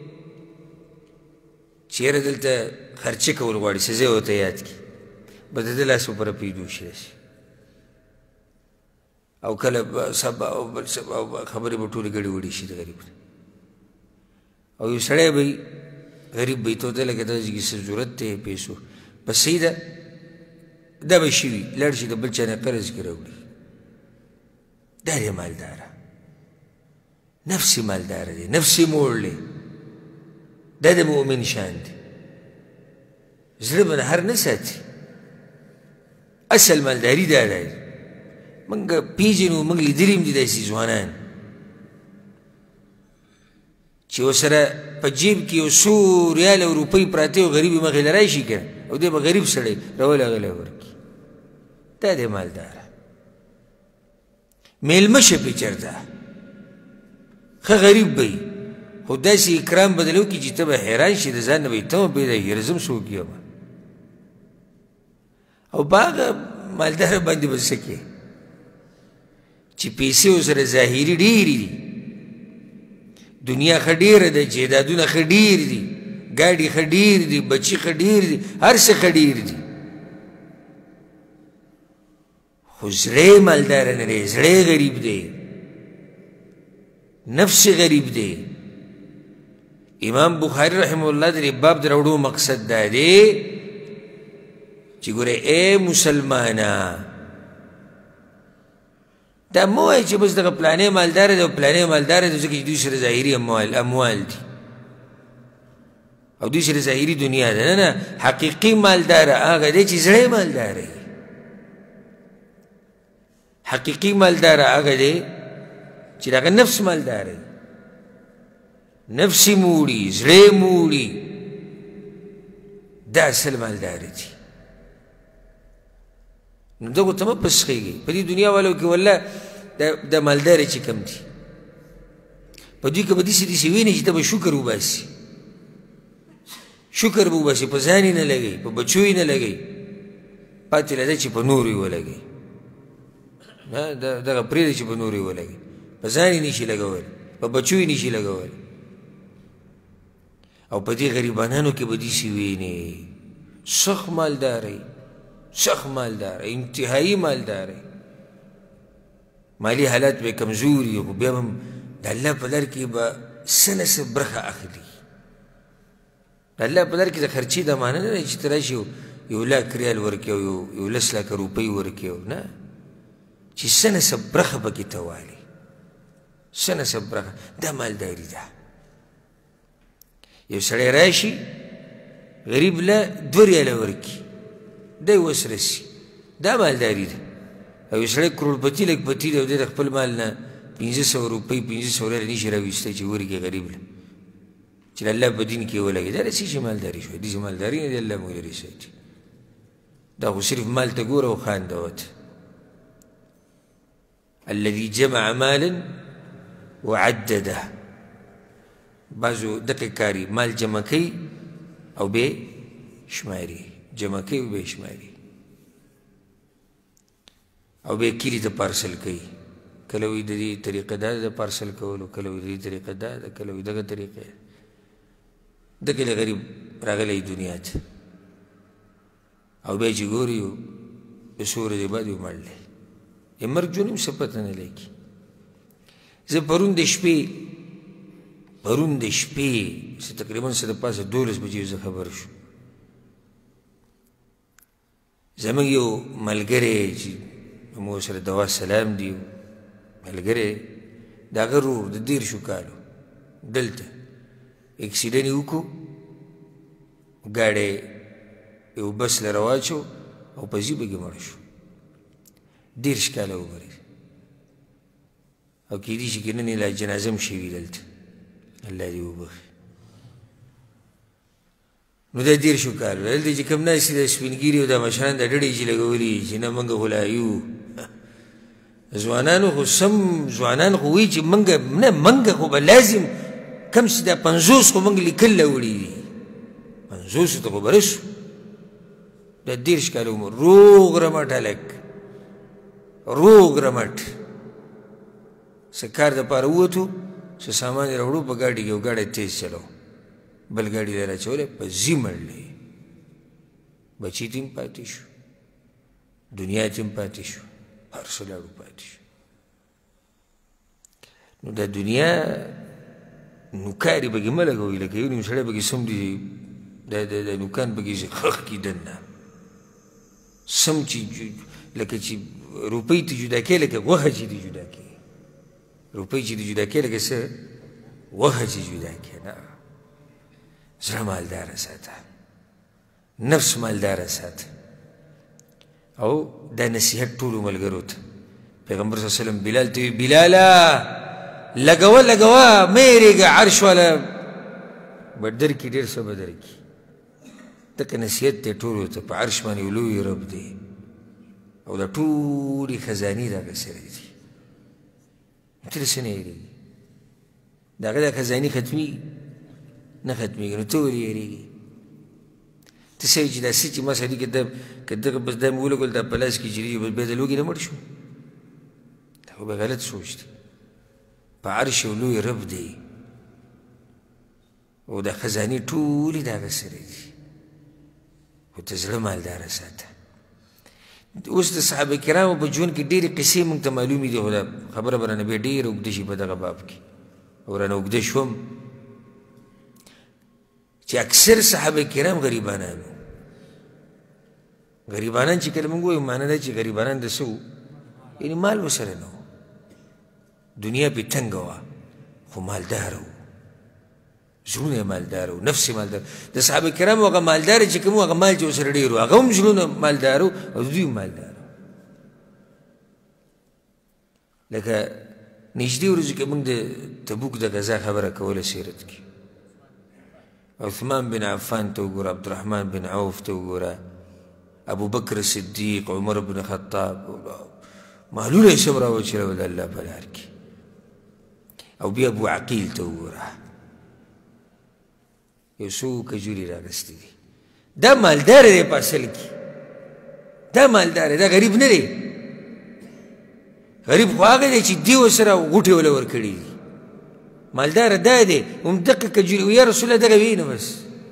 چې یاره دلته خرچه کول غواړي څه ځای ورته یاد کړي، به د ده لاس به په رپېدو شي داسې، او کله به سبا او بل سبا او خبرې به ټولې ګډې وډې شي د غریب نه. او یو سړی به غریب به یې ته ورته لکه داسې کې څه ضرورت دی پیسو، بس صحیح ده دا به شي وي، لاړ شي د بل چا نه قرض کې راوړي. دا دی مالداره، نفسي مالداره دی، نفسي موړ دی، دا د مؤمن شان دی. زړه به نهر نه ساتي. اصل مالداري دا دی. موږ پېژنو، موږ لیدلي هم دي داسې ځوانان چې ورسره په جیب کې یو څو ریال او روپۍ پراته او غریب یې مخې له راشي که او دی به غریب سړی راولي هغه له ورکړي. دا دی مالداره. میلمه شه پې چېرته ښه غریب به وي خو داسې اکرام به درله وکړي چې ته به حیران شي، د ځان نه به یې تمه پیدا کړي یاره زه هم څوک یم. او په هغه مالداره باندې به څه کوې چې پیسې ورسره ظاهري ډېرې دي، دنیا ښه ډېره ده، جیدادونه ښه ډېر دي، ګاډي ښه ډېر دي، بچي ښه ډېر دي، هر څه ښه ډېر دي، خو زړی مالداره نه دی، زړی غریب دی، نفس غریب دی. امام بخاري رحمه الله د دې باب د راوړو مقصد دا دی چې ګوره ای مسلمانه دا مه وایه چې بس دغه پلانې مالداره دی او پلانې مالداره دی ځکه چې دوی سره ظاهري اموال دي او دوی سره ظاهري دنیا ده. نه نه، حقیقي مالداره هغه دی چې زړی مالداره وي. حقیقي مالداره هغه دی چې د هغه نفس مالداره وي، نفس یې موړي، زړه یې موړي، دا اصل مالداره دي. نو دغو ته مه پسخېږئ. په دې دنیا والو کې والله دا مالداره چې کم دي په دوی کې به داسې داسې ویني چې ته به شکر وباسي، شکر به وباسي، په ځان یې نه لګوي، په بچو یې نه لګوي، پاتې له ده چې په نورو یې ولګوي. دغه پرېږده چې په نورو یې ولګوي، په ځان یې نشي لګولی، په بچو یې نشي لګولی. او په دې غریبانانو کې به داسې ویني سخت مالدارۍ، سخت مالدارۍ، انتهایي مالدارۍ، مالي حالات به کمزوري خو بیا هم د الله په لار کې به څه نه څه برخه اخلي. د الله په لار کې د خرچې د معنی نه دی چې ته راشي یو لاک ریال ورکړې او یو 10 لکه روپۍ ورکړې، نه، چې څه نه څه برخه پکې ته والي. څه نسب برخه دا مالداري ده یو سړی راشي غریب له 2 ریاله ورکړي دی اوس رسي دا مالداري ده او یو سړی کروړپتي لکپتي دی او دی د خپل مال نه 500 روپۍ 500 ریاله نشي راویستی چې ورکړي غریب له چې الله په دین کې ولګي دا څه شي مالداري شوه داسې مالداري نه دی الله موږ لرې ساتي دا خو صرف مال ته ګوره او خانده وته الذي جمع مالا وعدده بعضو دقیق کاری مال جمع کوي او بې شماري جمع کوي او بې شماري او بې کلي ته پارسل کوي کله وایي د دې طریقه دا د پارسل کولو کله وایي د دې طریقه دا ده کله وایي دغه طریقه دغه له غریب راغلی دنیا ته او بیا چې ګوري د څو ورځې بعد یې مړ دی یې مرګ جون هم څه پته نه لګي زه پرون د شپې څه تقریبا څه د پاسه 12 بجې زه خبر شو زموږ یو ملګری چې موږ سره دوا سلام دی ملګری د هغه ورور د 13 کالو دلته اکسیډنټ یې وکړو ګاډی یو بس له راواچو او په ژبه کې مړ شو 13 کاله عمر او کېدای شي که نن یې لا جنازه هم شوي دلته الله دې وبخي نو دا 13 کالو دلته چې کوم ناست دي د سپین ږیري او دا مشران دا ډډې چې لګولي چې نه موږ خو لا یو ځوانانو خو سم ځوانان خو وایي چې موږ خو به لازم کم چې دا 50 خو موږ لیکل راوړي دي 50 ته خو به رسو دا 13 کاله عمر روغ رمټ هلک روغ رمټ څه کار دپاره ووتو څه سامان یې راوړو په ګاډي کې او ګاډی تیز چلو بل ګاډي له راچولی په ځي مړلی بچي ته هم پاتې شو دنیا ته هم پاتې شو هر څه لاړو پاتې شو نو دا دنیا نوکاري پکې مه لګوئ لکه یو نیم سړی پکې سم دي د نوکان پکې خښ کي دننه سم چې لکه چې روپۍ ته جدا کوي لکه غوښه چې دې جدا کوي روپۍ چې دې جدا کوي لکه څه غوښه چې جدا کوي نه زړه مالداره ساته نفس مالداره ساته او دا نصیحت ټولو ملګرو ته پیغمبر صلی الله علیه وسلم بلال ته وی بلاله لګوه مه یېرېږه عرش والا به درکړي ډېر څه به درکړي دغه نصیحت دی ټولو ته په عرش باندې یو لوی رب دی او دا ټولې خزانې د هغه سره دي ته له څه نه یېرېږي د هغه دا خزانې ختمېږي نه ختمېږي نو ته ولې یېرېږي ته څه وایي چې دا څه چې ما سړي که دغه بس دا مې ولګول دا په لاس کې جرېږي بس بیا د لوږې نه مړ شو دا خو به غلط سوچ دی په عرش یو لوی رب دی او دا خزانې ټولې د هغه سره دي خو ته زړه مالداره ساته اوس د صحابه کرامو په ژوند کې ډېرې قصې موږ ته معلومې دي خو دا خبره به رانه بیا ډېره اوږده شي په دغه باب کې او رانه اوږده شوم چې اکثر صحابه کرام غریبانان غریبانان چې کله موږ وایو معنی دا چې غریبانان د څه یعنې مال ورسره نه و دنیا پې تنګه وه خو مالداره و زړونه یې مالداره و نفس یې مالداره د صحابه کرامو هغه مالداره چې کوم هغه مال چې ورسره ډېر و هغه هم زړونه مالداره و او دوی هم مالداره لکه نږدې ورځو کې موږ د تبوک د غزا خبره کوله سیرت کې عثمان بن عفان ته وګوره عبدالرحمن بن عوف ته وګوره ابو بکر صدیق عمر بن خطاب مالونه یې سم راوچلول د الله په لار کې او بیا ابو عقیل ته وګوره یو څو کجوري راغستې دي دا مالدار دی په اصل کې دا مالدار دی دا غریب نه دی غریب خو هغه دی چې دې ورسره غوټې وله ورکړي دي مالداره دا دی همدغه کجوري یا رسول الله دغه وي نه بس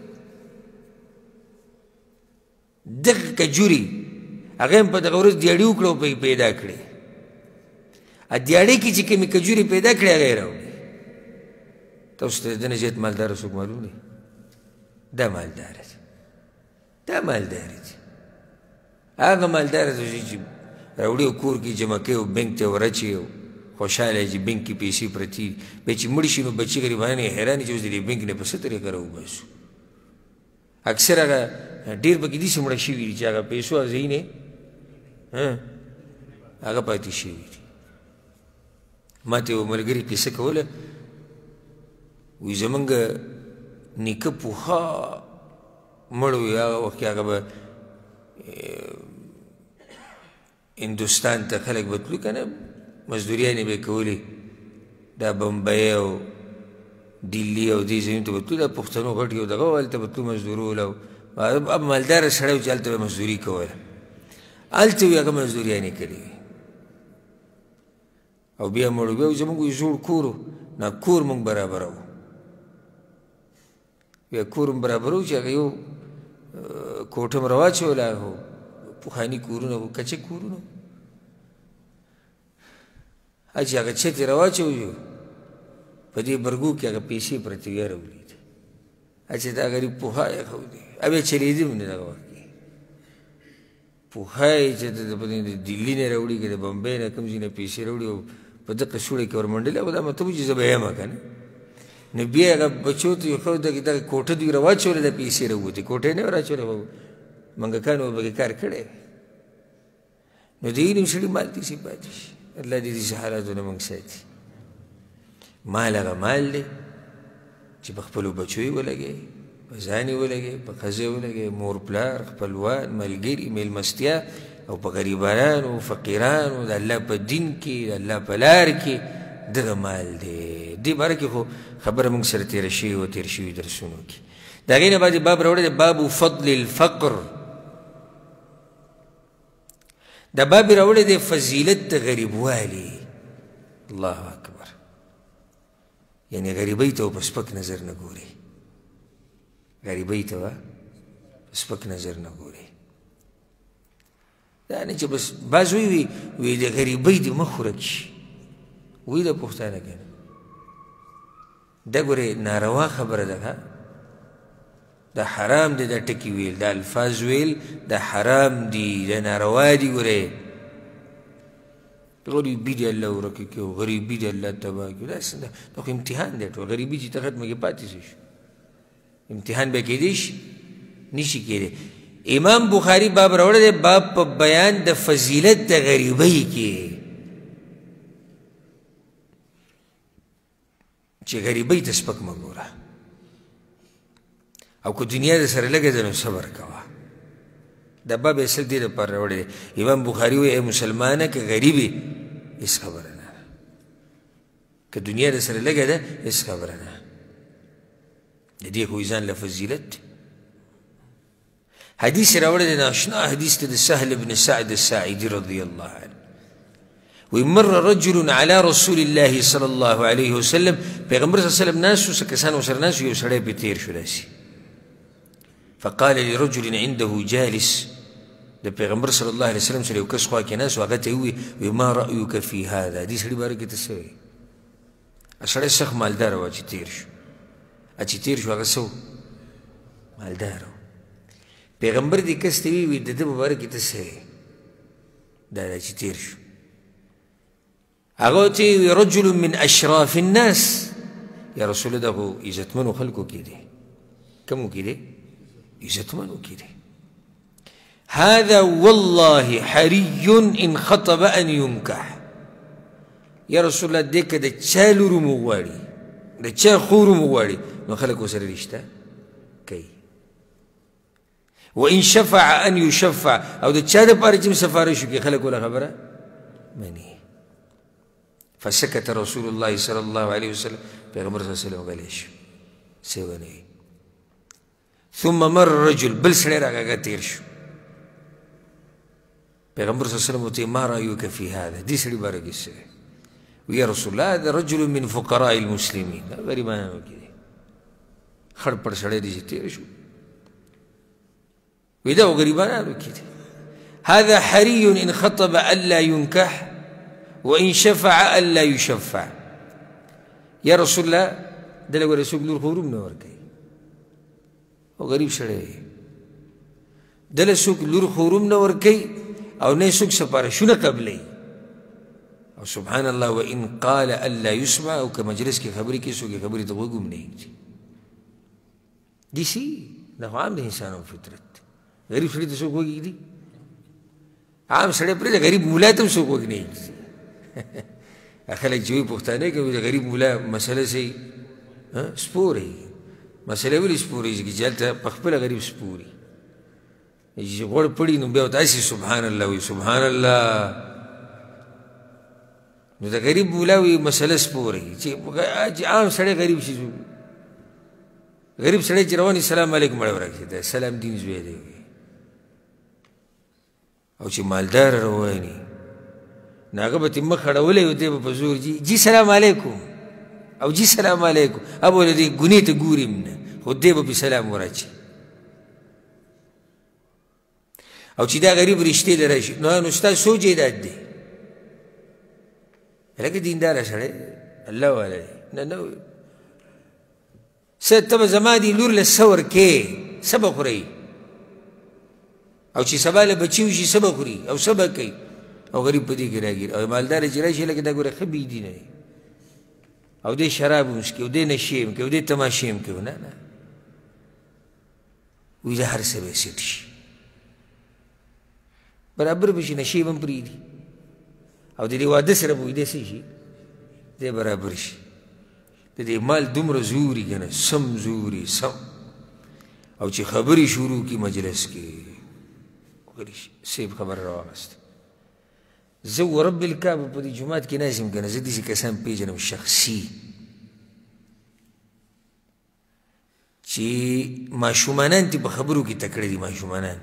دغه کجوري هغه هم په دغه ورځ دیاړي وکړه او پیدا کړې دیاړي کې چې کومې کجوري پیدا کړې هغه یې راوړې تاسو ته د نه زیات مالداره څوک معلوم دی دا مالداره دی دا مالداره دی هغه مالداره دی چې راوړي او کور کې جمع کوي او بینک ته ورچي خوشحاله چې بینک کې پیسې پرتې بیا چې مړ شي نو بچي غریبان یې حیران چې اوس د دې بینک نه په څه طریقه راوباسو اکثر هغه ډېر پکې داسې مړه شوي دي چې هغه پیسو ځایونه هغه پاتې شوي دي ما ته یو ملګري قصه کوله وایي زمونږ نیکه پوخا مړ وي هغه وخت کې هغه به هندوستان ته خلک به تلو که نه مزدوریانې به یې کولې دا بمبئی او دلی او دې ځایونو ته به تلو دا پښتنو غټ یو دغه و هلته به تلو مزدورول او اب مالداره سړی و چې هلته به مزدوري کوله هلته وي هغه مزدوریانې کړې وي او بیا مړ بیا زموږ یو زوړ کور و نه کور موږ برابرو بیا کور هم برابرو چې هغه یو کوټه م راواچوله هو پخواني کورونه وو کچه کورونه چې هغه چت یې راواچوو په دې برګو کې هغه پیسې پرتې وې راولید چې دا غریب پوها یې ښودی بیا چلېدي هم نه دغه وخت کې پوها یې چې د دلي نه راوړي که د بمبۍ نه کوم ځای نه پیسې راوړي او په دغه سوړی کې ورمنډلې او دا مطلب چې زه به یم که نه نو بیا هغه بچو ته یې ښود دغه کوټه دوی راواچولې د پیسې راووتې کوټه یې نه وراچولې خو منګکانو پکې کار کړی نو د هغې نیم سړي مال داسې پاتې شي الله دې داسې حالاتونه موږ ساتي مال هغه مال دی چې په خپلو بچو یې ولګوي په ځان یې ولګوي په ښځه یې ولګوي مور پلار خپلوان ملګري میلمستیا او په غریبانو فقیرانو د الله په دین کې د الله په لار کې دغه مال دی دې باره کې خو خبره موږ سره تېره شوې وه تېر شوي درسونو کې د هغې نه بعد باب راوړی دی باب فضل الفقر دا باب راوړی دی فضیلت د غریبوالي الله اکبر یعنی غریبۍ ته په سپک نظر نه ګوري غریبۍ ته په سپک نظر نه ګوري دا نه چې بس بعض وی د غریبۍ دې مخ ورک شي وی د پښتانه که دا ګورې ناروا خبره ده دا حرام دی دا ټکي ویل دا الفاظ ویل دا حرام دی دا ناروا دی ګورې غریبي دې الله ورکه کړي او غریبي دې الله تباه کړي دا خو امتحان دی ټول غریبي چې ته ختمه کې پاتې شي امتحان به کېدی شي نشي کېدی امام بخاري باب راوړی دی باب په بیان د فضیلت د غریبۍ کې چې غریبۍ ته سپک مه ګوره او که دنیا د سره لګه ده نو صبر کوه دا باب اصل دې دپاره راوړی دی امام بخاري وایي ای مسلمانه که غریب یې هېڅ خبره نه که دنیا د سره لګه ده هېڅ خبره نه د دې خو ځان له فضیلت دی حدیث راوړی دی ناشنا حدیث دی د سهل بن سعد الساعدي رضی الله عنه ومر رجل على رسول الله صلى الله عليه وسلم پیغمبر صلی الله علیه وسلم ناسو څه کسان ورسره ناسو یو سړی پرې تېر شو داسې فقال لرجل عنده جالس د پیغمبر صلی الله علیه وسلم سره یو کس خوا کې ناست و هغه ته یې ووایي ما رأیک فی هذا دې سړي باره کې ته څه وایي سړی سخت مالداره وه چې تېر شو چې تېر شو هغه څه و مالداره و پیغمبر دې کس ته ویي د ده په باره کې ته څه وایي دا چې تېر شو هغه ورته ویي رجل من اشراف الناس یا رسول الله دا خو عزتمنو خلکو کې دی کومو کې دی عزتمنو کې دی هذا والله حري ان خطب ان ينكح یا رسول الله دې که د چا لور مو غواړي د چا خور مو غواړي نو خلک ورسره رشته کوي وان شفع ان يشفع او د چا دپاره چې سفارش وکړي خلک وله خبره مني فسكت رسول الله صلى الله عليه وسلم پیغمبر صلی الله علیه وسلم غلی شو څه ونه وي ثم مر رجل بل سړی راغی تېر شو پیغمبر صلی الله علیه وسلم ورته ما رأیک فی هذا دې سړي باره کې څه وی یا رسول الله هذا رجل من فقراء المسلمین دا غریبانو کې دی خړ پړ سړی دی چې تېر شو وی دا غریبانو کې دی هذا حري ان خطب الا ينكح وان شفع الا يشفع یا رسول الله دله ګوره څوک لور خو هم نه ورکوي او غریب سړی دله څوک لور خو هم نه ورکوي او نه څوک سفارشونه قبلوي او سبحان الله وان قال الا يسمع او که مجلس کې خبرې کې څوک خبرې ته غوږ هم نه ایږدي داسې دا خو عام د انسانو فطرت غریب سړي ته څوک غوږ ایږدي عام سړی پرېږده غریب مولا ته هم څوک غوږ نه ایږدي خلک چې وایي پښتانه کې د غریب مولا مسله صحیح سپوري مسله ولې سپوري چې هلته په خپله غریب سپوري چې غوړ پړي نو بیا ورته هسې سبحان الله وایي سبحان الله نو د غریب مولا وایي مسله سپوري چې عام سړی غریب شي غریب سړی چې روان سلام علیکم وړه ورکړي سلام دین زوی دی او چې مالدار رواني نو هغه به ترې مخ اړولی و دی به په زور جي سلام علیکم او جي سلام علیکم اب ولې دې ګونې ته ګوري هم نه خو دی به پې سلام وراچي او چې دا غریب رشتې له راشي نو ستا څو جایداد دی لکه دینداره سړی الله والا دی نه نه څه ته به زما دي لور له څه ورکې څه به خورئ او چې سبا له بچي وشي څه به خوري او څه به کوي او غریب په دې کې راګیر او مالدار چې راشي لکه دا ګوره ښه بېدینه دی او دې شراب هم څکي او دې نشې هم کوي او دې تماشې هم کوي نه نه وایي دا هر څه به سیټ شي برابر به شي نشې به هم پرېږدي او د دې واده سره به وایي دی څه شي دی برابر شي د دې مال دومره زوري که نه سم زوري سم او چې خبرې شروع کړي مجلس کې سیب خبر راواغسته زه ورب الکعبه په دې جومات کې ناست یم که نه زه داسې کسان پېژنم شخصي چې ماشومانان ترې په خبرو کې تکړه دي ماشومانان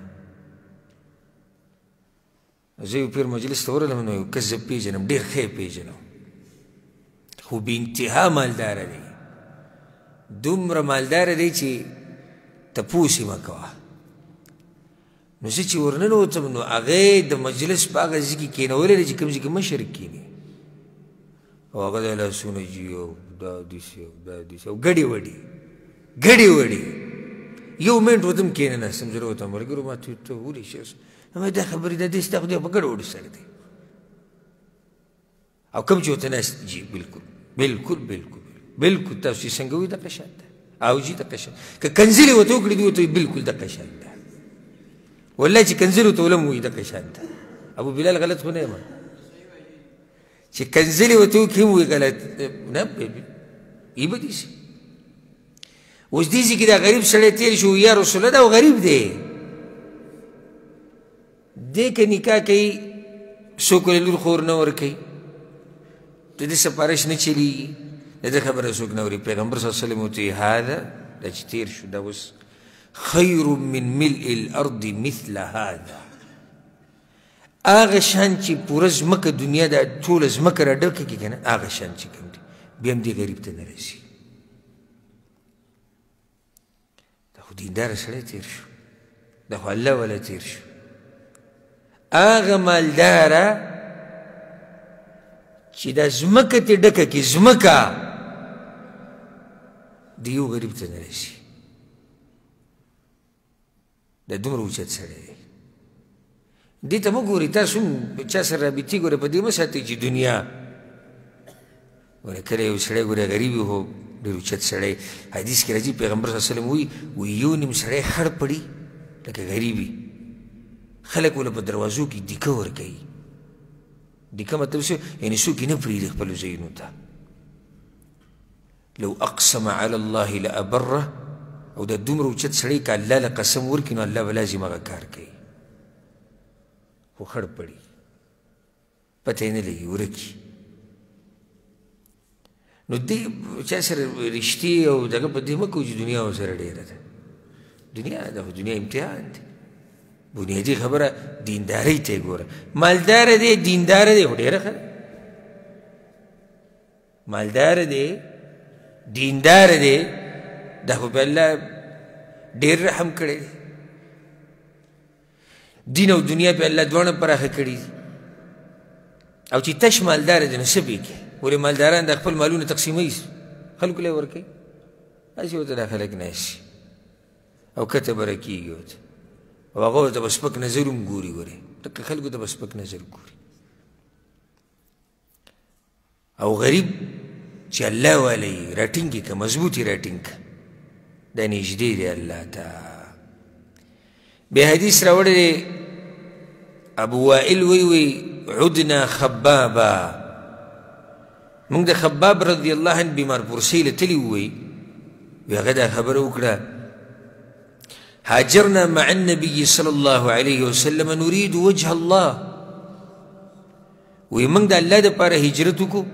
زه یو پیر مجلس ته ورغلم نو یو کس زه پېژنم ډېر ښه یې پېژنم خو بې انتها مالداره دی دومره مالداره دی چې تپوس یې مه کوه نو زه چې ورننوتم نو هغه د مجلس په هغه ځای کې کېنولی دی چې کوم ځای کې مشر کېني او هغه د لاسونه جي او دا داسې او دا داسې او ګډې وډې ګډې وډې یو منټ ورته هم کېنناستم زه راوتم ملګرو ما ته ولې شې ما دا خبرې دا دې ستا خو دی په ګډو وډو سره دی او کوم چې ورته ناست جي بلکل بلکل بلکل بلکل تاسو چې څنګه وایي دغه شان ده او جي دغه شان که کنځلې ورته وکړي دوی ورته وایي بلکل دغه شان ده والله چې کنځلو ته ولم وایي دغه شان ده ابو بلال غلط خو نه یم چې کنځلې ورته وکړي هم وایي غلط نه یې به داسې اوس دې ځای کې دا غریب سړی تېر شو یا رسول الله دا غریب دی دې که نکاح کوي څوک ولې لور خور نه ورکوي د دې سپارش نه چلېږي د دې خبره څوک نه اوري پیغمبر صلی الله علیه وسلم ورته وایي هذا دا چې تېر شو دا اوس خیر من ملء الارض مثل هذا هغه شان چې پوره ځمکه دنیا دا ټوله ځمکه راډکه کړي که نه هغه شان چې کوم دی بیا هم دې غریب ته نه رسي دا خو دینداره سړی تېر شو دا خو الله والا تېر شو هغه مالداره چې دا ځمکه ترې ډکه کړي ځمکه د یو غریب ته نه رسي دا دومره اوچت سړی دی دې ته مه ګورئ تاسو هم چا سره رابطې ګوره په دې مه ساتئ چې دنیا ګوره کله یو سړی ګوره غریب وي خو ډېر اوچت سړی حدیث کې راځي پیغمبر صلی الله علیه وسلم وایي یو نیم سړی خړ پړي لکه غریب وي خلک ول په دروازو کې دیکه ورکوي دیکه مطلب څه یعنې څوک یې نه پرېږدي خپلو ځایونو ته لو اقسم علی الله لابره او دا دومره اوچت سړی که الله له قسم ورکړي نو الله به لازم هغه کار کوي خو خړ پړي پته یې نه لګي ورکي نو دې چا سره رښتې او دغه په دې مه کوو چې دنیا ورسره ډېره ده دنیا ده خو دنیا امتحان دی بنیادي خبره دیندارۍ ته یې ګوره مالداره دی دینداره دی خو ډېره ښه ده مالداره دی دینداره دی دا خو په الله ډېر رحم کړی دی دین او دنیا په الله دواړه پراخه کړي دي او چې تش مالداره دی نو څه به یې کوي ولې مالداران د خپل مالونه تقسیموي خلکو له یې ورکوي هسې ورته دا خلک ناست او کته به راکېږي ورته او هغه ورته به سپک نظر هم ګوري ګورې ټکه خلکو ته به سپک نظر ګوري او غریب چې الله والی راټینګ که مضبوطی راټینګ دا نږدې دی الله ته. بیا حدیث راوړی دی ابو وائل وی عدنا خبابا، موږ د خباب رضی الله عنه بیمار پرسۍ له تلي وی هغه دا خبره وکړه هاجرنا مع النبي صلى الله عليه وسلم نريد وجه الله، وی موږ د الله دپاره هجرت وکړو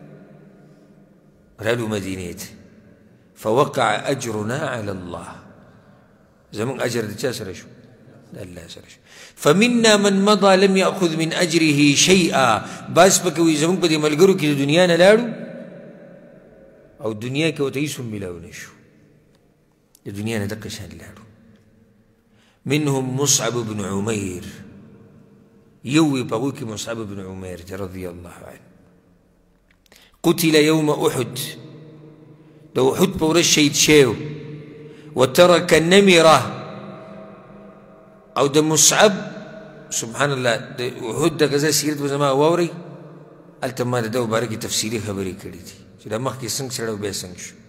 رالو مدینې ته، فوقع اجرنا على الله، زموږ اجر د چا سره شو؟ د الله سره شو. فمنا من مضى لم يأخذ من أجره شيئا، باس پکې وي زموږ په دې ملګرو کې د دنیا نه لاړو او دنیا کې ورته هېڅ هم میلاو نه شو، د دنیا نه دقه شان لاړو. منهم مصعب بن عمير، یو وي په هغوی کې مصعب بن عمير رضي الله عنه، قتل يوم أحد، د احد په ورځ شهید شوی، وترك النمرة، او د مصعب سبحان الله د احد د غزا سیرت به زما واورئ، هلته ما د ده باره کې تفصیلي خبرې کړي دي چې دا مخکې څنګه سړی او بیا څنګه شو.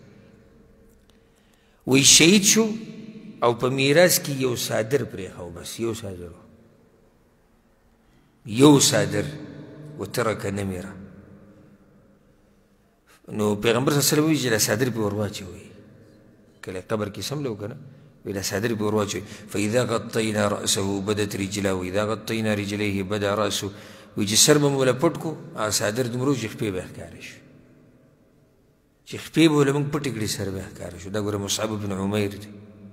وی شهید شو او په میراث کې یو صادر پرېښو، بس یو صادر، یو صادر، وترک نمره. نو پیغمبر صلی الله علیه وسلم وی چې دا صادر پې ور واچوئ، کله قبر کې سملو که نه ویلا صادر پې ور واچوئ. فاذا غطینا رأسه بدت رجله واذا غطینا رجلیه بدا رأسه، وی چې سر به مو له پټ کړو هغه صادر دومره چې خپې به ښکاره شو، چې خپې به له موږ پټې کړي سر به ښکاره شو. دا ګوره مصعب بن عمیر دی،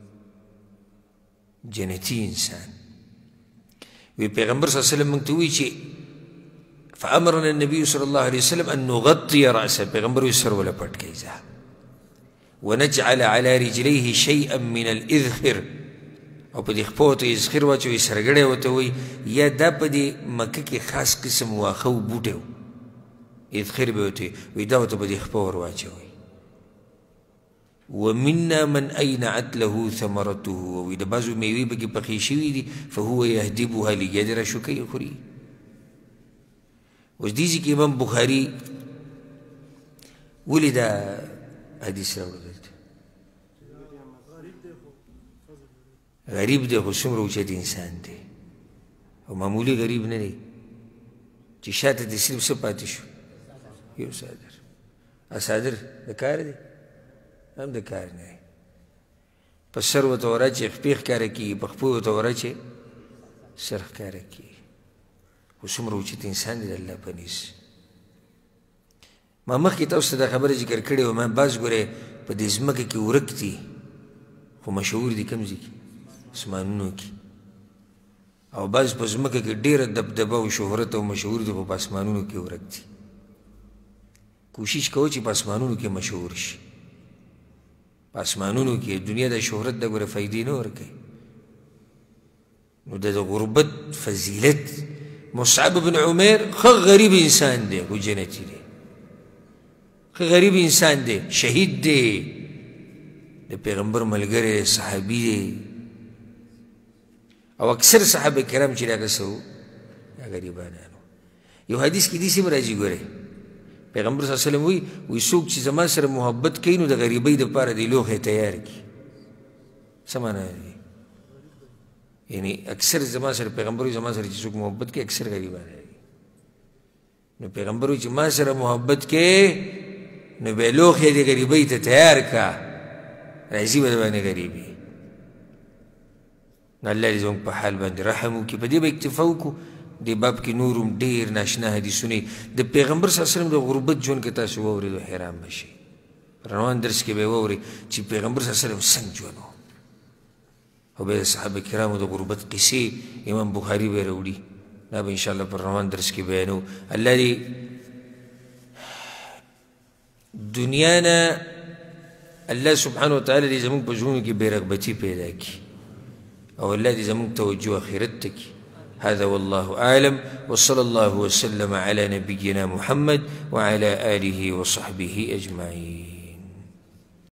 جنتي انسان. وی پیغمبر صلی الله علیه وسلم موږ ته وایي چې فامرنا النبي صلی الله علیه وسلم ان نغطي رأسه، پیغمبر وی سر ولا پټ کړئ ځه، ونجعل على رجليه شيئا من الاذخر، او په دې خپو ته اذخر واچوئ، سرګړی ورته وایي، یا دا په دې مکه کې خاص قسم واښه و بوټی و اذخر به ورته وایي، دا ورته په دې خپو ور واچوئ. ومنا من أينعت له ثمرته، وی د بعضو میوې پکې پخې شوي دي، فهو يهدبها ليجدر شوکۍ خوري. اوس دې ځای کې امام بخاري ولې دا حدیث راوړی؟ غریب دی خو څومره اوچت انسان دی، او معمولی غریب نه دی چې شاته دې صرف څه پاتې شو؟ یو صادر. صادر د کار دی؟ هم د کار نه دی. په سر ورته وراچې خپې ښکاره کېږي، په خپو ورته وراچې سر ښکاره کېږي، خو څومره اوچت انسان دی د الله په نس. ما مخکې تاسو ته دا خبره ذکر کړې وه، ما بعض ګورې په دې ځمکه کې ورک دي خو مشهور دي کوم ځای کې؟ اسمانونو کې. او بعض په ځمکه کې ډېره دبدبه او شهرت او مشهور دي خو په اسمانونو کې ورک دي. کوشش کوه چې په اسمانونو کې مشهور شي. په اسمانونو کې دنیا د شهرت د ګوره فایدې نه ورکوي. نو د غربت فضیلت مصعب بن عمیر ښه غریب انسان دی خو جنتي دی، ښه غریب انسان دی، شهید دی، د پیغمبر ملګری صحابي دی. او اکثر صحابه کرام چې هغه څه وو هغه غریبانانو. یو حدیث کې داسې هم راځي ګورئ، پیغمبر صلی الله علیه وسلم وی څوک چې زما سره محبت کوي نو د غریبۍ دپاره دې لوښی تیار کړي. څه معنا دی؟ یعنی اکثر زما سره پیغمبر وی زما سره چې څوک محبت کوي اکثر غریبان دی. نو پیغمبر وی چې ما سره محبت کوي نو بیا لوښی دې غریبۍ ته تیار کړه، راځي به د باندې غریبي. نو الله دې زموږ په حال باندې رحم وکړي. په دې به اکتفا وکړو. دې باب کې نور هم ډېر ناشنا حدیثونه د پیغمبر صلی الله علیه وسلم د غربت ژوند کې تاسو واورېدو حیران به شئ. روان درس کې به یې واورئ چې پیغمبر صلی الله علیه وسلم څنګه ژوند و، او بیا د صحابه کرامو د غربت قصې امام بخاري به یې راوړي. دا به انشاءالله پر روان درس کې بیانو. الله دې دنیا نه الله سبحانه وتعالی دې زموږ په ژوندو کې بې رغبتي پیدا کړي، او الله دې زموږ توجه آخرت ته کړي. هذا والله أعلم، وصلى الله وسلم على نبينا محمد وعلى آله وصحبه أجمعين.